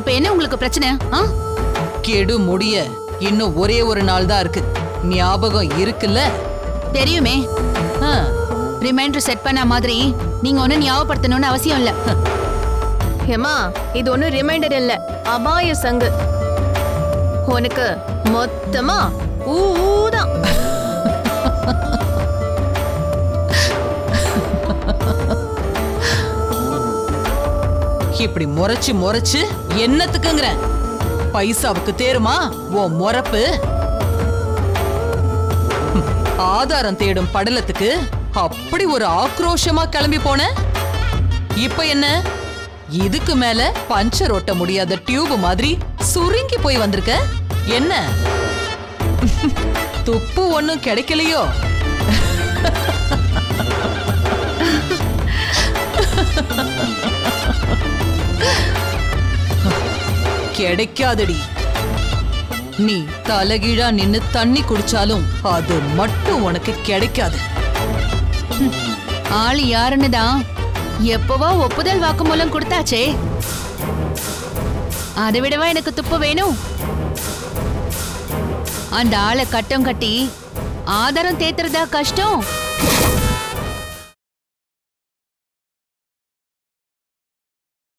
இப்ப என்ன உங்களுக்கு பிரச்சனை? கெடு முடிய இன்னும் ஒரே ஒரு நாள் தான் இருக்கு. ஞாபகம் இருக்குல்ல? தெரியுமே. ரிமைண்டர் செட் பண்ண மாதிரி நீங்க ஒண்ணு ஞாபகப்படுத்தணும்னு அவசியம் இல்ல. ஏமா, இது ஒண்ணு ரிமைண்டர் இல்ல, அபாய சங்கு. உனக்கு மொத்தமா ஊதான். இப்படி முறைச்சு முறைச்சு என்னத்துக்குங்கிற? பைசாவுக்கு தேருமா ஓ முறப்பு? ஆதாரம் தேடும் படலத்துக்கு அப்படி ஒரு ஆக்ரோஷமா கிளம்பி போன. இப்ப என்ன? இதுக்கு மேல பஞ்சர் ஓட்ட முடியாத டியூப் மாதிரி சுருங்கி போய் வந்திருக்க. என்ன துப்பு ஒண்ணும் கிடைக்கலையோ? கிடைக்காதடி. நீ தலைகீழா நின்னு தண்ணி குடிச்சாலும் அது மட்டும் உனக்கு கிடைக்காது. ஆளு யாருன்னு தான் எப்பவோ ஒப்புதல் வாக்குமூலம் கொடுத்தாச்சே. அதை விடவா எனக்கு துப்பு வேணும்? அந்த ஆளை கட்டம் கட்டி ஆதாரம் தேத்துறதா கஷ்டம்?